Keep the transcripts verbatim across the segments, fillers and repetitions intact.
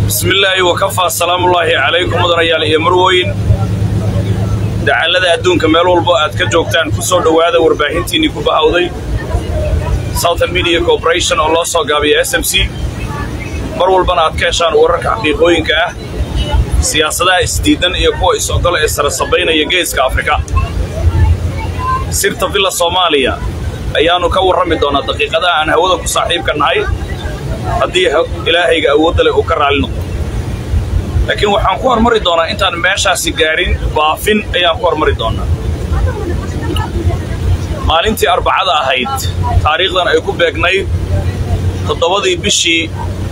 بسم الله وكفى السلام الله عليكم ودريال iyo marweyn dacalada adduunka meel walba aad ka joogtaan ku soo dhawaada warbaahintiini ku bahawday Southern Media Corporation oo loo soo gaabiyo S M C mar walbana aad ka heshaan wararka xaqiiqooyinka ah siyaasadaha isdiidan iyo kuwa isogol ee sara sabaynaya geeska Afrika sirta villa Soomaaliya ayaanu ka warrami doonaa daqiiqadaha aan hawada ku saaxiibka nahay haddii ilaahayga awoodda leh uu ka raali noqdo laakiin waxaan ku hormari doonaa intaan meeshaasi gaarin baafin ayaan ku hormari doonaa maalintii arbacada ahayd taariikhdan ay ku beegnayd toddobadii bishii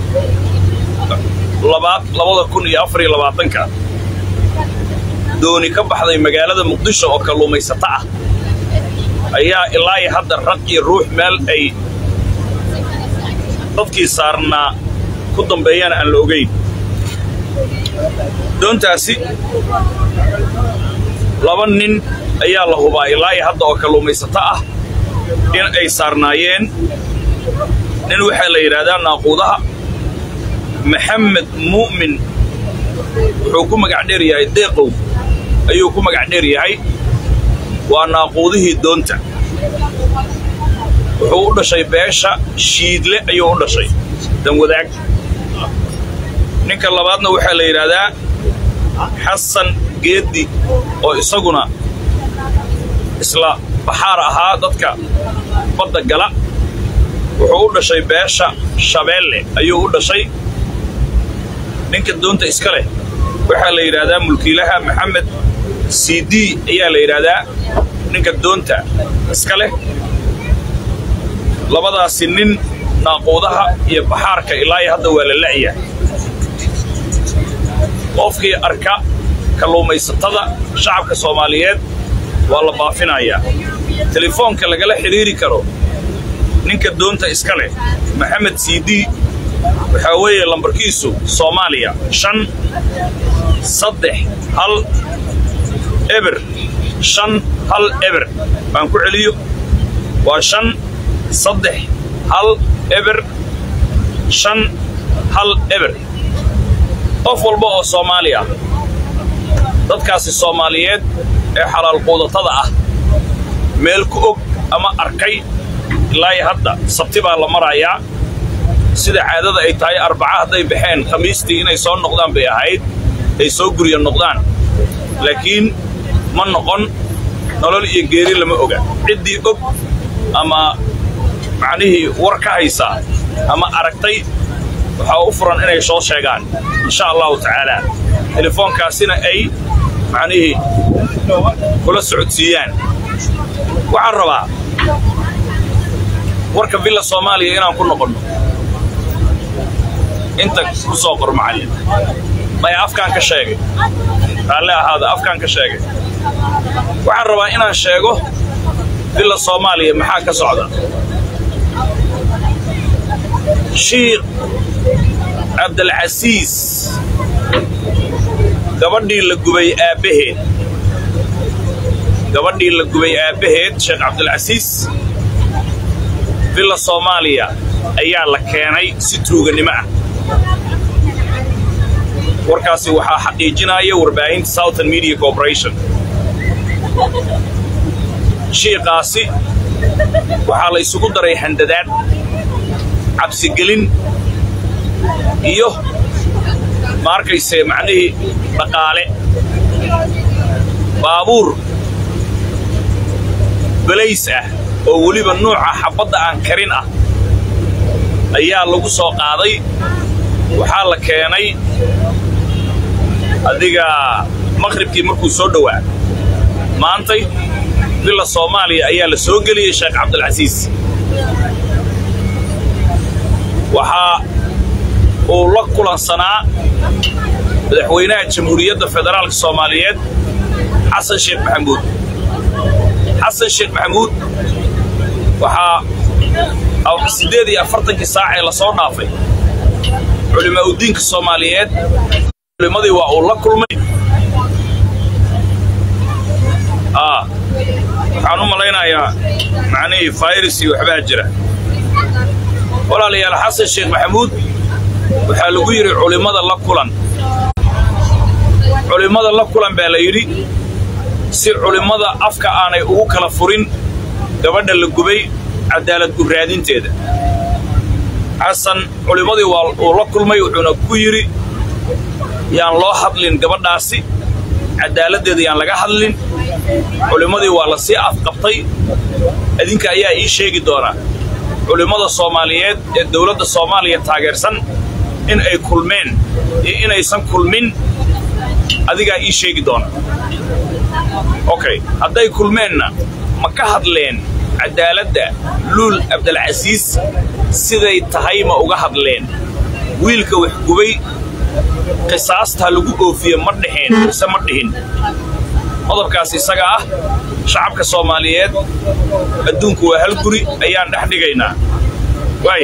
labada kun iyo afar iyo labaatanka dooni ka baxday magaalada Muqdisho oo kalluumaysata ah ayaa ilaa hadda rag iyo ruux meel ay dadkii saarnaa ku dambeeyana aan la ogeyn doontaasi laba nin ayaa la hubaa ilaa hadda oo kalluumaysata ah in ay saarnaayeen nin waxaa la yidhaahdaa naaquudaha maxamed mu'min wuxuu ku magac dheer yahay deeqow ayuu ku magac dheer yahay waa naaquudihii doonta wuxuu u dhashay beesha shiidle ayuu u dhashay dan wadaag ninka labaadna waxaa la yidhaahdaa xasan geedi oo isaguna isla baxaar ahaa dadka badda gala wuxuu u dhashay beesha shabeelle ayuu u dhashay ninka doonta iska leh waxaa la yidhaahdaa mulkiilaha maxamed C D ayaa la yidhaahdaa ninka doonta iska leh labadaasi nin naaquudaha iyo baxaarka ilaa hadda waa la la'yahay qofkii arka kalluumaysatada shacabka Soomaaliyeed waa la baafinayaa telefoonka lagala xiriiri karo ninka doonta iska leh maxamed C D waxa weeye lambarkiisu Soomaaliya shan saddex hal eber shan hal eber baan ku celiyo waa shan saddex hal eber shan hal eber qof walba oo Soomaaliya dadkaasi Soomaaliyeed ee xalaal quudatada ah meel ku og ama arkay ilaa hadda sabti baa la marayaa sida caadada ay tahay arbaca haday baxeen khamiistii inay soo noqdaan bay ahayd ay soo guriyo noqdaan laakiin ma noqon nolol iyo geeri lama oga cidii og ama macnihii war ka haysa ama aragtay waxa u furan inay soo sheegaan insha Allah ta'ala telefoonkaasina ay macnihii kula socodsiiyaan waxaan rabaa warka villa Soomaaliya inaan ku noqono inta ku soo qor macallin ma afkaan ka sheegay alle ahaada afkaan ka sheegay waxaan rabaa inaan sheego villa Soomaaliya maxaa ka socda Sheikh Abdul Aziz gabadhii la gubay aabaheed gabadhii la gubay aabaheed Sheikh Abdul Aziz villa Soomaaliya ayaa la keenay si tuuganimo ah warkaasi waxaa xaqiijinaya warbaahinta Southern Media Corporation sheekaasi waxaa la isugu daray handadaad cabsi gelin iyo markayse macnihii dhaqaale baabuur balays ah oo waliba nooca xabadda aan karin ah ayaa lagu soo qaaday waxaa la keenay adiga maqribkii markuu soo dhawaa maantay villa Soomaaliya ayaa la soo geliyay Sheikh Abdul Aziz waxa uu la kulansanaa madaxweynaha Jamhuuriyadda Federaalka Soomaaliyeed Xasan Sheikh Maxamuud Xasan Sheikh Maxamuud waxa aw sideed iyo afartan saac ee la soo dhaafay culimada u diinka Soomaaliyeed culimadii waa uu la kulmay ah waxaan u malaynayaa macnihii virus iyo waxbaa jira walaalayaal Xasan Sheikh Maxamuud waxaa lagu yiri culimada la kulan culimada la kulan baa la yiri si culimada afka aanay ugu kala furin gabadha la gubay cadaalad u raadinteeda xasan culimadii waa uu la kulmay wuxuuna ku yiri yaan loo hadlin gabadhaasi cadaaladeeda yaan laga hadlin culimadii waa la sii afqabtay adinka ayaa ii sheegi doona culimada Soomaaliyeed ee dawladda Soomaaliya taageersan in ay kulmeen iyo in aysan kulmin adiga ii sheegi doona okay haday kulmeenna ma ka hadleen cadaaladda Luul Abdul Aziz siday tahay ma uga hadleen wiilka wax gubay qisaasta lagu oofiyo ma dhixin sama dhihin qodobkaas isaga ah shacabka Soomaaliyeed adduunku waa hal guri ayaan dhex dhigaynaa way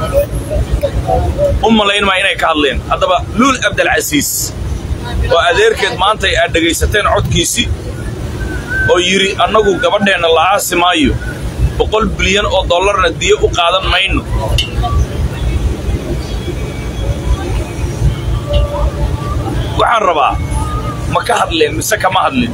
umalayn ma inay ka hadleen hadaba Luul Abdul Aziz oo adeerkeed maanta ay dhageysateen codkiisi oo yiri annagu gabadheena la aasimaayo boqol bilyan oo dollarna diyo u qaadan mayno waxaan rabaa ma ka hadleen mise kama hadlin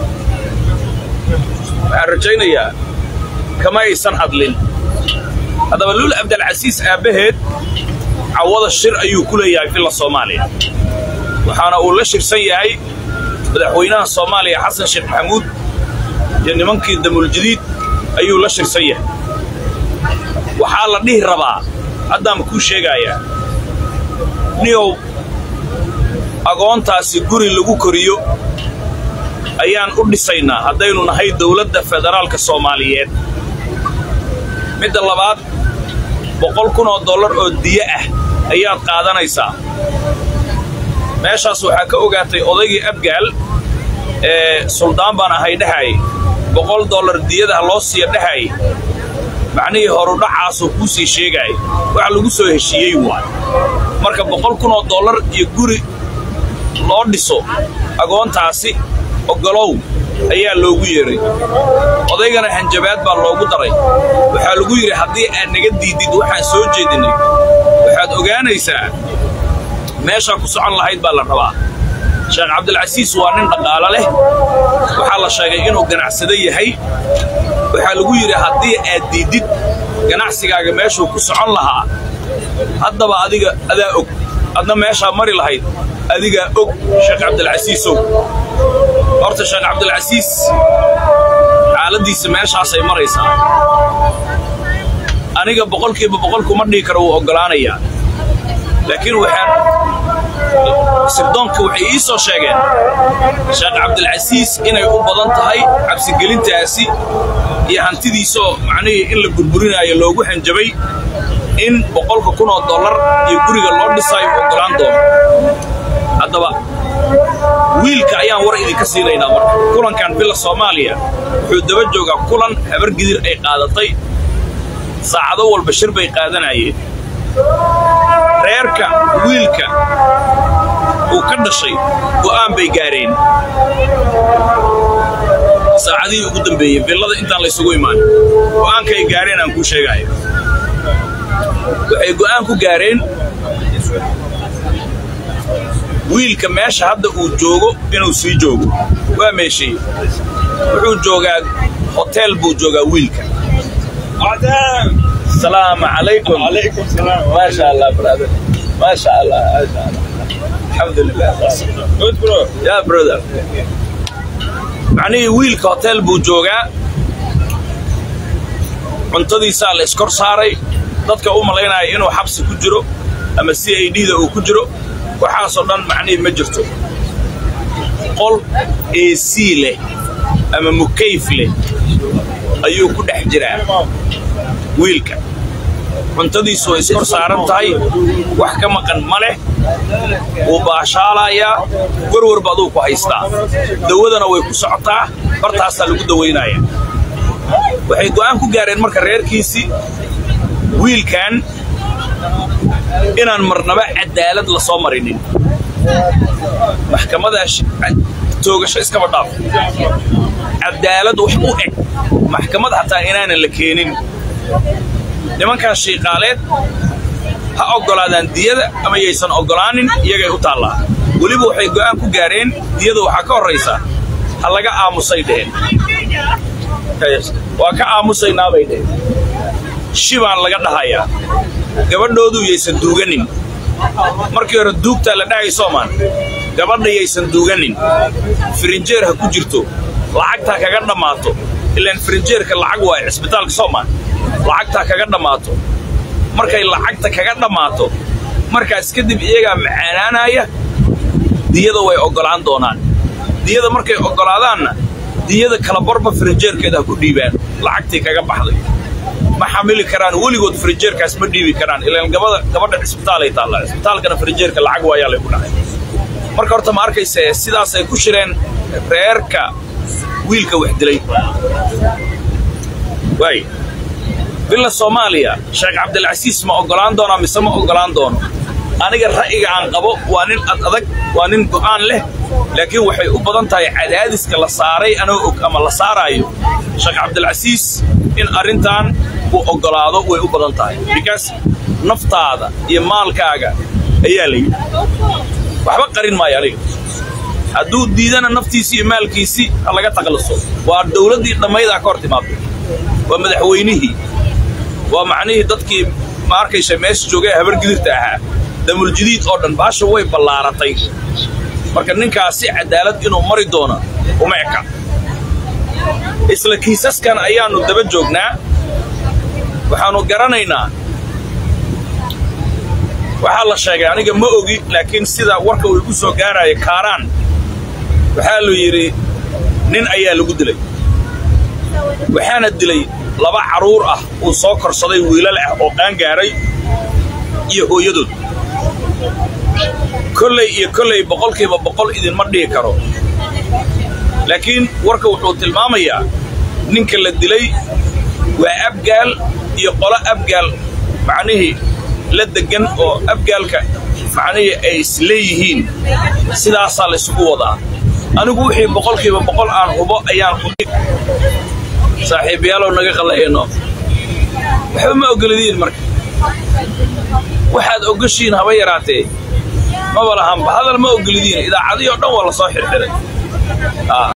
waxaan rajaynayaa kama aysan hadlin hadaba Luul Abdul Aziz aabaheed cawada shir ayuu ku leeyahay filla Soomaaliya waxaana uu la shirsan yahay madaxweynaha Soomaaliya Xasan Sheekh Maxamuud iyo nimankii damul jadiid ayuu la shirsan yahay waxaa la dhihi rabaa haddaan ku sheegayaa niyow agoontaasi guri lagu koriyo ayaan u dhisaynaa haddaynu nahay dawladda federaalka Soomaaliyeed midda labaad boqol kun oo dollar oo diya ah ayaad qaadanaysaa meeshaas waxaa ka ogaatay odaygii Abgaal ee suldaan baan ahay dhahay boqol dollar diyada loo siiyo dhahay macnihii horu dhacaas uu ku sii sheegay waxa lagu soo heshiiyay waa marka boqol kun oo dollar iyo guri loo dhiso agoontaasi ogolow ayaa loogu yeeray odaygana hanjabaad baa loogu daray waxa lagu yiri hadii aad naga diidid waxaan soo jeedinay waxaad ogaanaysaa meesha ku socon lahayd baa la rabaa Sheekh Abdul Aziz waa nin dhaqaale leh waxa la sheegay inuu ganacsade yahay waxa lagu yiri hadii aad diidid ganacsigaaga meesha ku socon lahaa haddaba adiga adaa og adna meesha mari lahayd adiga og Sheekh Abdul Aziz horta Sheekh Abdul Aziz xaaladiisa meeshaas ay maraysaa aniga boqolkiiba boqol kuma dhigi karo uu ogolaanaya laakiin waxaan sirdoonku waxay ii soo sheegeen Sheekh Abdul Aziz inay u badan tahay cabsi gelintaasi iyo hantidiisa macnaheedu in la burburinayo loogu hanjabay in boqol kun oo dollar iyo guriga loo dhisayo ogolaan doono haddaba wiilka ayaan war idinka siinaynaa marka kulankan bila Soomaaliya wuxuu daba joogaa kulan habar gidir ay qaadatay saacado walba shir bay qaadanayeen reerka wiilka uu ka dhashay go'aan bay gaareen saacadii ugu dambeeyay bilada intaan la isugu imaan go'aanka ay gaareen aan ku sheegayo waxay go'aan ku gaareen wiilka meesha hadda uu joogo inuu sii joogo waa meeshii wuxuu joogaa hotel buu joogaa wiilka adam السلام عليكم وعليكم السلام ما شاء الله برادر ما شاء الله ما شاء الله الحمد لله good bro يا برادر معني ويلك هوتيل بو جوغا cuntadiisa la iskor saaray dadka u maleynaya inuu xabsi ku jiro ama C I D da uu ku jiro waxa soo dhan macni ma jirto qol A C leh ama mukayf leh ayuu ku dhex jiraa wiilka cuntadiisu way iskor saaran tahay wax ka maqan ma leh oo baashaalaya warwar baad ku haystaa dawadana way ku socotaa bartaas lagu daweynaya waxay go'aan ku gaareen marka reerkiisi wiilkan inaan marnaba cadaalad la soo marinin maxkamada toogasho iska badhaaf cadaalad wax u eg maxkamad hataa inaan la keenin nimanka shaqaaleed ha oggolaadaan diyada ama yaysan oggolaanin iyagay u taallaa weliba waxay go'aan ku gaareen diyada waxaa ka horraysa ha laga aamusay dheheen waa ka aamusaynaa bay dheheen shibaan laga dhahayaa gabadhoodu yaysan duuganin markii hore duugtaa la dhahay Soomaan gabadha yaysan duuganin firinjeer ha ku jirto lacagta kaga dhamaato ilaan firinjeerka lacag waa isbitaalka Soomaan lacagta kaga dhamaato markay lacagta kaga dhamaato markaas kadib iyaga macaanaanaya diyada way ogolaan doonaan diyada markay ogolaadaanna diyada kala barba firinjeerkeeda ku dhiibaan lacagtii kaga baxday ma xamili karaan weligood firinjeerkaas ma dhiibi karaan ilaan gabadha gabadha isbitaal ay taallaa isbitaalkana firinjeerka lacag waa yaa lagu dhacay marka horta ma arkaysa sidaas ay ku shireen reerka wiilka wax dilay way bila Soomaaliya Sheekh Cabdilcasiis ma ogolaan doona mise ma ogolaan doono aniga ra'yiga aan qabo waa nin adag waa nin go'aan leh laakiin waxay u badan tahay cadaadiska la saaray anoo og ama la saarayo Sheekh Cabdilcasiis in arintan uu ogolaado way u badan tahay because naftaada iyo maalkaaga ayaa leeyahay waxba qarin maayo aniga hadduu diidana naftiisa iyo maalkiisa laga taqalso waa dawladii dhamayda ka hor timaado waa madaxweynihii waa macnihii dadkii ma arkaysa meesha joogay habar gidirta ahaa damul jadiid oo dhan baasha way ballaaratay marka ninkaasi cadaalad inuu mari doono uma eka isla kiisaskan ayaanu daba joognaa waxaanu garanaynaa waxaa la sheegay aniga ma ogi laakiin sida warka uu igu soo gaaraya kaaraan waxaa loo yiri nin ayaa lagu dilay waxaana dilay laba caruur ah oo soo korsaday wiilal ah oo qaan gaaray iyo hooyadood kolley iyo kolley boqolkiiba boqol idin ma dhigi karo laakiin warka wuxuu tilmaamayaa ninka la dilay waa abgaal iyo qolo abgaal macnihii la degan oo abgaalka macnihii ay isleeyihiin sidaasaa la isugu wadaa anigu wixii boqolkiiba boqol aan hubo ayaan saaxiibayaalow naga qalayno waxba ma ogoladiin marka waxaad ogashiin haba yaraatee ma walahan hadal ma ogoladiin idaacadii oo dhan waa la soo xirxiray